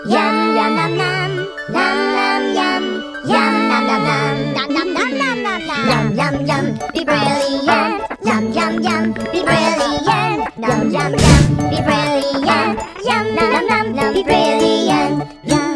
Yum yum yum yum. Yum yum yum. Yum yum yum yum. Yum yum yum yum yum. Yum yum yum. Be brilliant. Yum yum yum. Be brilliant. Yum yum yum. Be brilliant. Yum yum yum yum. Be brilliant. Yum.